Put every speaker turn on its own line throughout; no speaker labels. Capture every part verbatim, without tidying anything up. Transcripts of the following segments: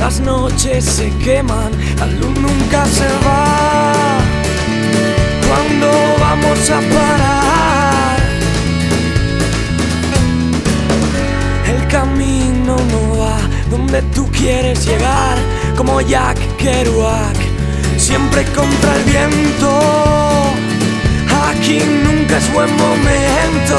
las noches se queman, la luz nunca se va. ¿Cuándo vamos a parar? El camino no va donde tú quieres llegar, como Jack Kerouac, siempre contra el viento. Aquí nunca es buen momento.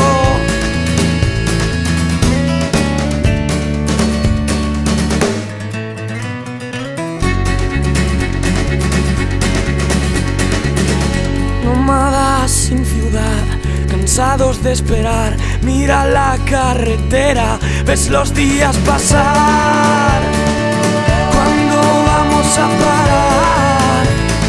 Nómadas sin ciudad, cansados de esperar, mira la carretera, ves los días pasar. ¿Cuándo vamos a parar?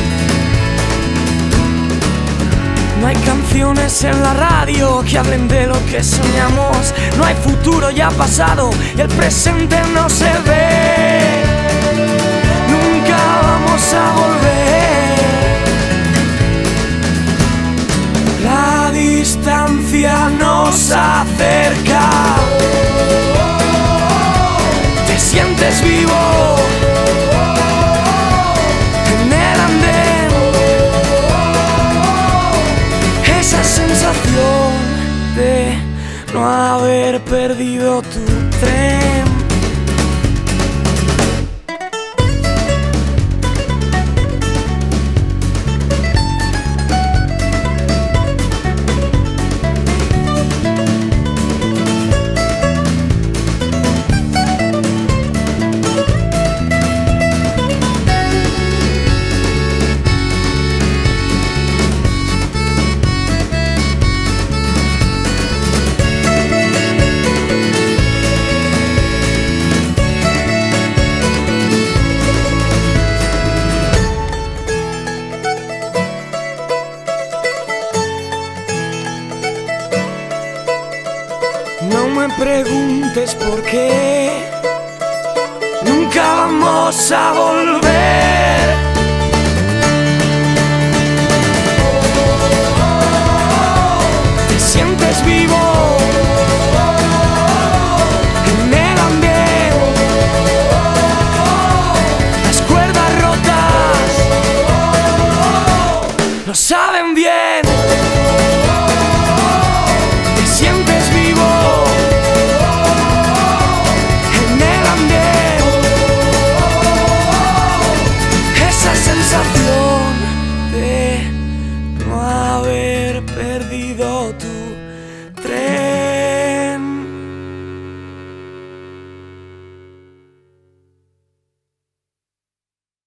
No hay canciones en la radio que hablen de lo que soñamos. No hay futuro, ya pasado, y el presente no se ve. Nunca vamos a volver. La distancia nos acerca. Te sientes vivo en el andén. Esa sensación de no haber perdido tu tren. No me preguntes por qué, nunca vamos a volver. Te sientes vivo en el andén. Las cuerdas rotas lo saben bien.